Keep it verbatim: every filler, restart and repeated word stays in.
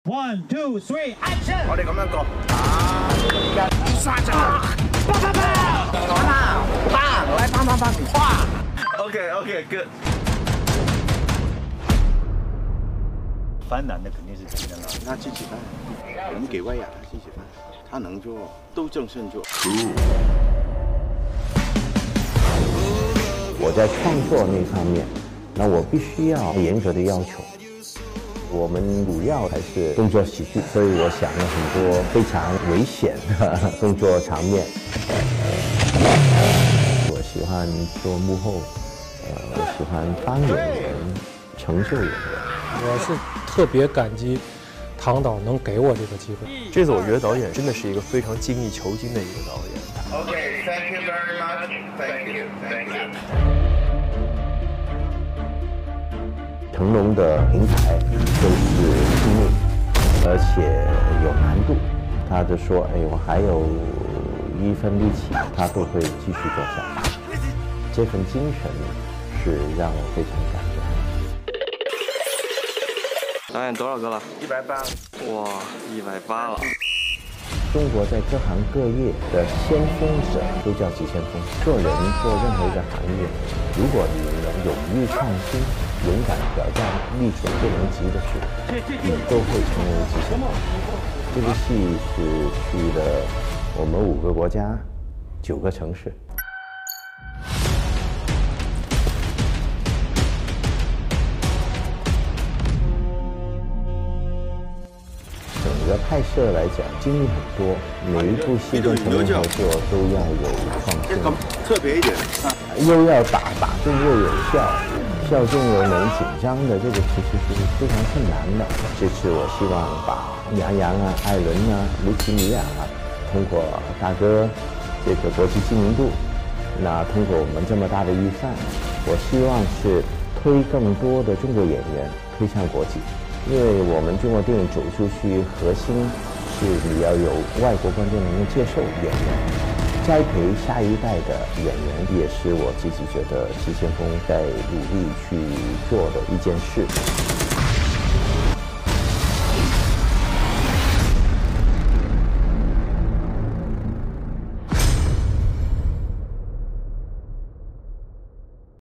One, two, three, action！ 我哋咁樣過，啊，而家沙陣，啪啪啪，打啦，啪，來啪啪啪，啪。OK OK good。 翻难的肯定是金正恩。 那机器翻，我们给外亚的机器翻，他能做，都正胜做。 我在创作那方面，那我必须要严格的要求。我们主要还是动作喜剧，所以我想了很多非常危险的动作场面。我喜欢做幕后，呃，我喜欢帮演员成就演员。 我是特别感激唐导能给我这个机会。 这次我觉得导演真的是一个非常精益求精的一个导演。 Okay, thank you very much. Thank you, thank you. 成龙的平台都是拼命，而且有难度。他就说：“哎，我还有一分力气，他都会继续做下去。”这份精神是让我非常感动。 导演多少个了？ 一百八。 哇，一百八了。 中国在各行各业的先锋者都叫急先锋。做人做任何一个行业，如果你能勇于创新，勇敢挑战力所不能及的事，你都会成为极限。这个戏是去了我们五个国家、九个城市。整个拍摄来讲，经历很多，每一部戏跟成龙合作都要有创新， 特别一点， 又要打打中又有效。笑中有美，紧张的这个其实是非常困难的。这次我希望把杨洋啊、艾伦啊、卢奇米亚啊，通过大哥这个国际知名度，那通过我们这么大的预算，我希望是推更多的中国演员推向国际。因为我们中国电影走出去，核心是你要有外国观众能够接受演员。栽培下一代的演员，也是我自己觉得急先锋在努力去做的一件事。